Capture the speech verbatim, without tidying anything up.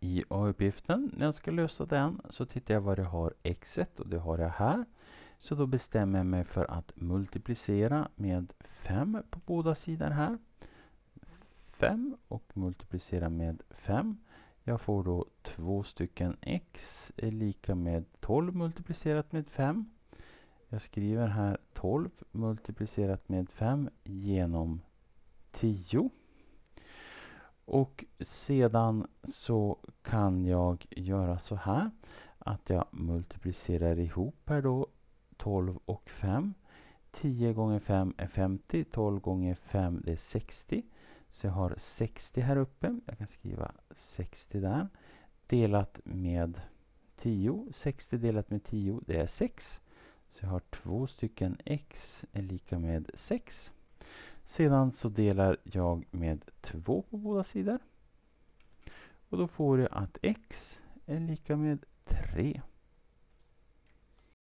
I A-uppgiften, när jag ska lösa den, så tittar jag vad jag har x och det har jag här. Så då bestämmer jag mig för att multiplicera med fem på båda sidor här. fem och multiplicera med fem. Jag får då två stycken x är lika med tolv multiplicerat med fem. Jag skriver här tolv multiplicerat med fem genom tio. Och sedan så kan jag göra så här att jag multiplicerar ihop här då tolv och fem. tio gånger fem är femtio, tolv gånger fem det är sextio. Så jag har sextio här uppe. Jag kan skriva sextio där. Delat med tio. sextio delat med tio det är sex. Så jag har två stycken x är lika med sex. Sedan så delar jag med två på båda sidor. Och då får jag att x är lika med tre.